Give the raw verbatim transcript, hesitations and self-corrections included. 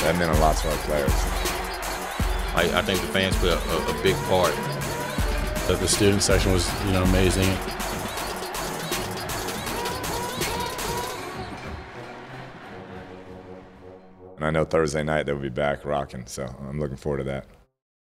that meant a lot to our players. I, I think the fans played a, a, a big part. That the student section was, you know, amazing. And I know Thursday night they'll be back rocking, so I'm looking forward to that.